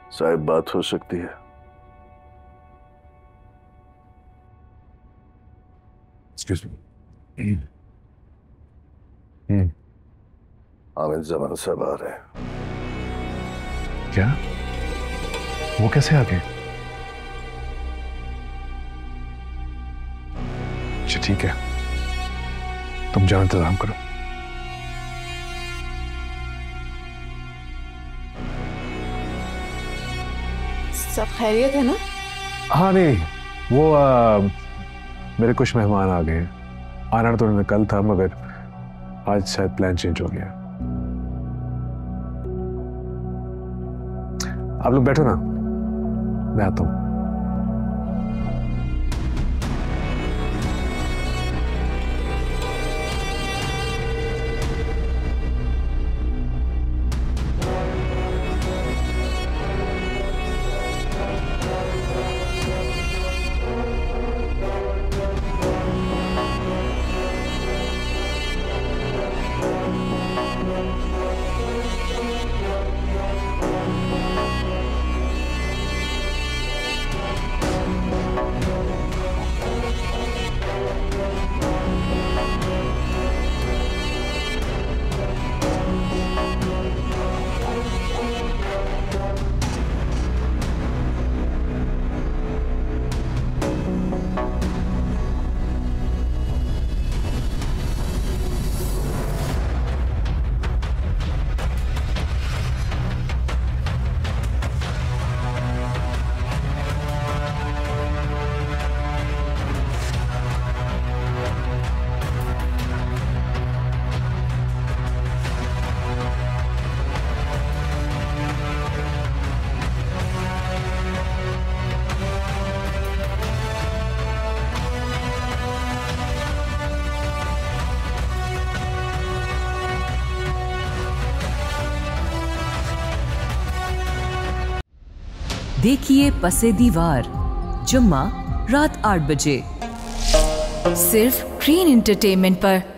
साहिब बात हो सकती है। Excuse me. हामिद जमान साहब आ रहे हैं। क्या? वो कैसे आ गए? अच्छा ठीक है, तुम जाओ इंतजाम करो। सब खैरियत है ना? हाँ नहीं, वो मेरे कुछ मेहमान आ गए। आना तो उन्होंने कल था, मगर आज शायद प्लान चेंज हो गया। आप लोग बैठो ना, मैं आता हूँ। देखिए पसे दीवार, जुम्मा रात 8 बजे, सिर्फ ग्रीन एंटरटेनमेंट पर।